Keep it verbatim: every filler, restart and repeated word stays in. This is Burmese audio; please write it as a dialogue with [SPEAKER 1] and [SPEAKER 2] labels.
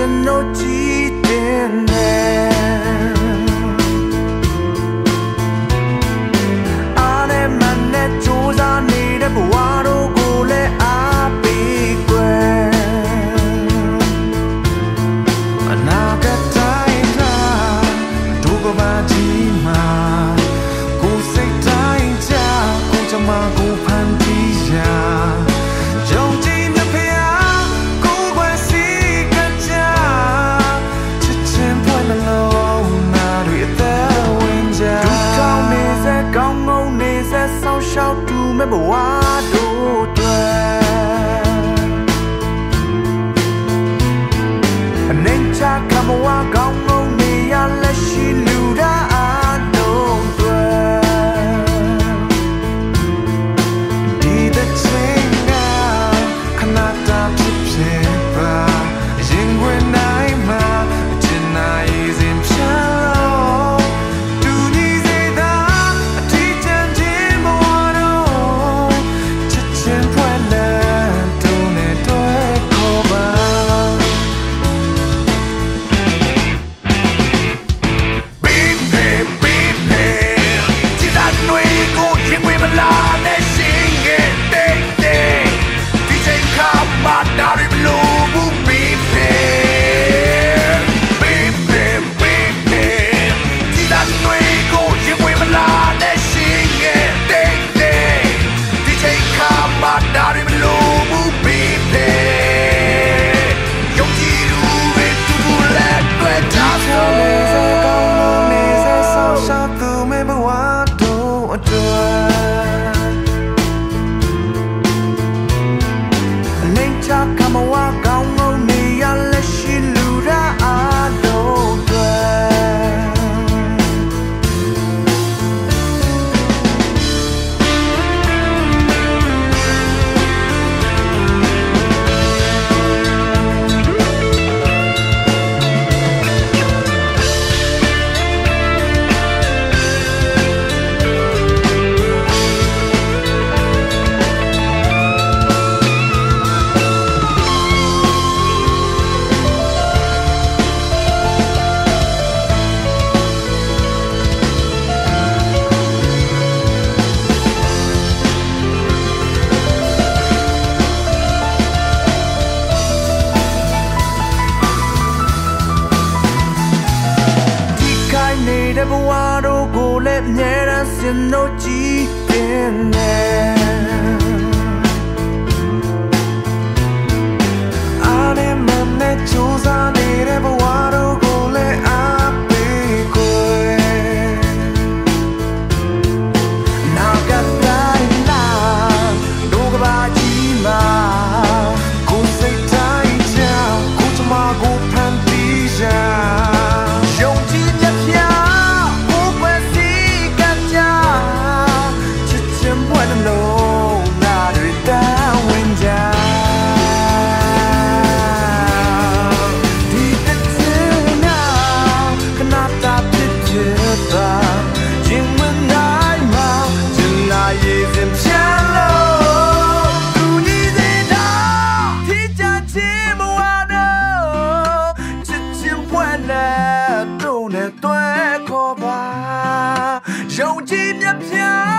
[SPEAKER 1] ကျွန်တော်ကြည့်တင်တယ်အားနဲ့မနဲ့ကြိုးစားနေတဲ့ဘဝတို့ကိုလည်းအားပေးကွယ်အနာဂတ်တိုင်းကဒုက္ခပါကြီးမှာကိုယ်စိတ်တိုင်းချကိုယ်ချမကိုဖန်တီးရာယုံကြည်မြတ်ဖျားကိုယ်ွယ်စီကကြချစ်ချင်းဖွင့်မလို့နာတွေအသက်ဝင်ကြဒုက္ခနေစေကောင်းငုံနေစေဆောင်းရှောက်တူမဲ့ဘဝတို့တွေအနေချကမဝကောင်းငုံနေရလက်ရှိလူတာအလုံးတွေဒီတဲ့ချင်းကခဏတာဖြစ်ဖြစ်ပါရင်ဝင်နိုင်မှာအကျဉ်းနိုင်စဉ်ဖြတ်လို့တူညီစေတာအထီးကျန်ခြင်းဘဝတို့ချစ်ချင်းဖွဲ့လန်းတုံးနဲ့တွေ့ခေါ်ပါတဲ့ဘဝတို့ကိုလည်းအမြဲတမ်းစဉ်းလို့ကြည့်တင်တယ်အားနဲ့မနဲ့ကြိုးစားနေတဲ့ဘဝတို့ကိုလည်းအားပေးကွယ်နောက်ကတိုင်းလာဒုက္ခပါကြီးမှာကိုယ်စိတ်တိုင်းချကိုယ်ချမကိုဖန်တီးရာယုံကြည်မြတ်ဖျားယုံကြည်မြတ်ဖျား